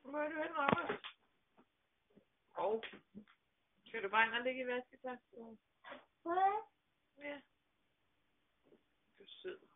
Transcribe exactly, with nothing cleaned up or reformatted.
Hvor er du hen, Robert? Hov. Skal du bare ind og ligge i vasketassen? Hvad? Ja. Du er sød.